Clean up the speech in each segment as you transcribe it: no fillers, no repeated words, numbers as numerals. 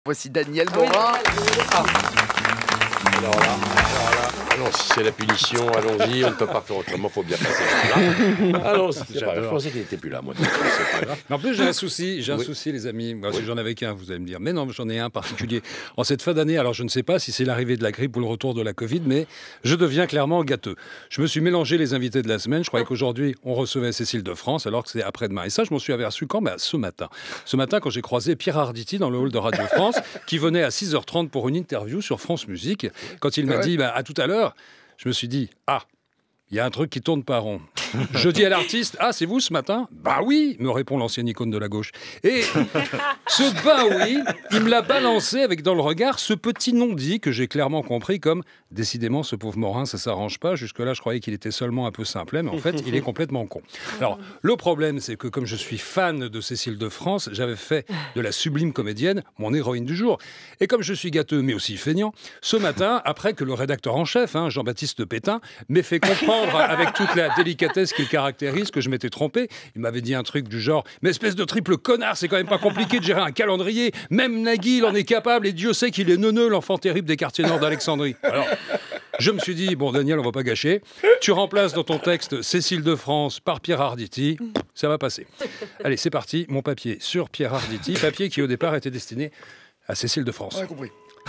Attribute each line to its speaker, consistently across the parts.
Speaker 1: Voici Daniel Morin.
Speaker 2: Alors là, allons, si c'est la punition, allons-y, on ne peut pas faire autrement, il faut bien passer par là. Allons, c'est pas grave. Je pensais qu'il n'était plus là, moi, donc c'est pas grave.
Speaker 3: Mais en plus, j'ai un souci, les amis. Moi, si j'en avais qu'un, vous allez me dire. Mais non, j'en ai un particulier. En cette fin d'année, alors je ne sais pas si c'est l'arrivée de la grippe ou le retour de la Covid, mais je deviens clairement gâteux. Je me suis mélangé les invités de la semaine. Je croyais qu'aujourd'hui, on recevait Cécile de France, alors que c'est après-demain. Et ça, je m'en suis aperçu quand ce matin. Ce matin, quand j'ai croisé Pierre Arditi dans le hall de Radio France, qui venait à 6h30 pour une interview sur France Musique. Quand il m'a dit à tout à l'heure, je me suis dit il y a un truc qui tourne pas rond. Je dis à l'artiste, c'est vous ce matin? Bah oui, me répond l'ancienne icône de la gauche. Et ce bah oui, il me l'a balancé avec dans le regard ce petit non-dit que j'ai clairement compris comme décidément ce pauvre Morin, ça s'arrange pas. Jusque-là, je croyais qu'il était seulement un peu simplet, mais en fait, il est complètement con. Alors, le problème, c'est que comme je suis fan de Cécile de France, j'avais fait de la sublime comédienne mon héroïne du jour. Et comme je suis gâteux, mais aussi feignant, ce matin, après que le rédacteur en chef, Jean-Baptiste Pétain, m'ait fait comprendre avec toute la délicatesse qu'il caractérise que je m'étais trompé. Il m'avait dit un truc du genre « Mais espèce de triple connard, c'est quand même pas compliqué de gérer un calendrier. Même Nagui, il en est capable et Dieu sait qu'il est neuneux, l'enfant terrible des quartiers nord d'Alexandrie. » Alors, je me suis dit « Bon, Daniel, on va pas gâcher. Tu remplaces dans ton texte Cécile de France par Pierre Arditi. Ça va passer. » Allez, c'est parti. Mon papier sur Pierre Arditi. Papier qui, au départ, était destiné à Cécile de France.
Speaker 1: On a compris.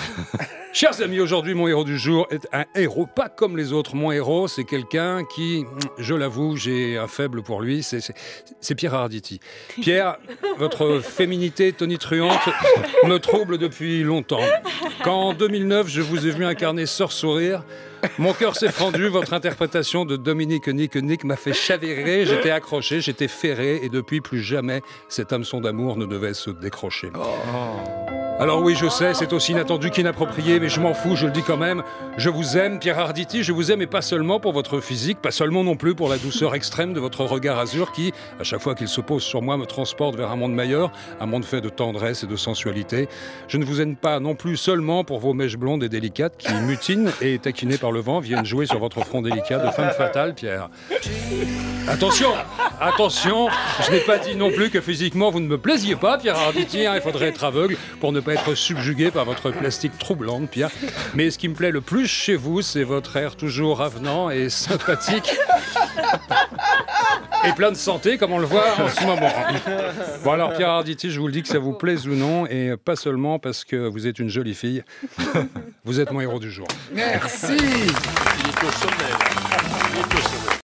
Speaker 3: Chers amis, aujourd'hui, mon héros du jour est un héros, pas comme les autres. Mon héros, c'est quelqu'un qui, je l'avoue, j'ai un faible pour lui, c'est Pierre Arditi. Pierre, votre féminité tonitruante me trouble depuis longtemps. Quand, en 2009, je vous ai vu incarner Sœur Sourire, mon cœur s'est fendu, votre interprétation de Dominique Nick m'a fait chavirer, j'étais accroché, j'étais ferré, et depuis plus jamais, cet hameçon d'amour ne devait se décrocher. Alors oui, je sais, c'est aussi inattendu qu'inapproprié, mais je m'en fous, je le dis quand même. Je vous aime, Pierre Arditi, je vous aime, et pas seulement pour votre physique, pas seulement non plus pour la douceur extrême de votre regard azur qui, à chaque fois qu'il se pose sur moi, me transporte vers un monde meilleur, un monde fait de tendresse et de sensualité. Je ne vous aime pas non plus seulement pour vos mèches blondes et délicates qui mutinent et, taquinées par le vent, viennent jouer sur votre front délicat de femme fatale, Pierre. Attention, je n'ai pas dit non plus que physiquement vous ne me plaisiez pas, Pierre Arditi, il faudrait être aveugle pour ne pas être subjugué par votre plastique troublante, Pierre. Mais ce qui me plaît le plus chez vous, c'est votre air toujours avenant et sympathique. Et plein de santé, comme on le voit en ce moment. Bon alors, Pierre Arditi, je vous le dis que ça vous plaise ou non, et pas seulement parce que vous êtes une jolie fille. Vous êtes mon héros du jour.
Speaker 1: Merci.
Speaker 2: Il est au sommet, là. Il est au sommet.